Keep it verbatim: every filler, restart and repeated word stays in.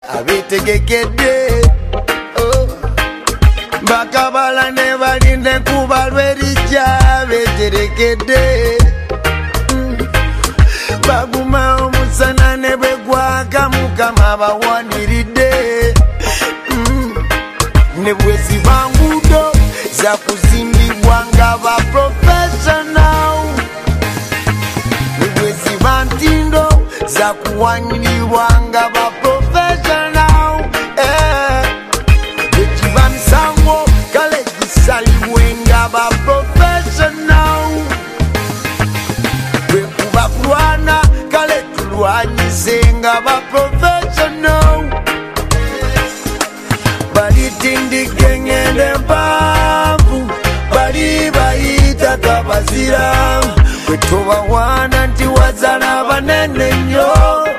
abetegekede oh. Bakabala ne balinde kuba lwerija beterekede mm. Baguma omusana ne bwegwaka mukama bawaniride mm. Ne bweziba ngudo za kuzimbibwa nga ba professional ne bweziba ntindo za kuwaniribwa nga ba professional eh. Ekiba misango kale gisalibwe nga ba professional bwekuba kulwana kale tulwanyise nga ba professional balitindike ngende mpanvu bali bayita kabazira bwe tobawaana nti wazala banene nnyo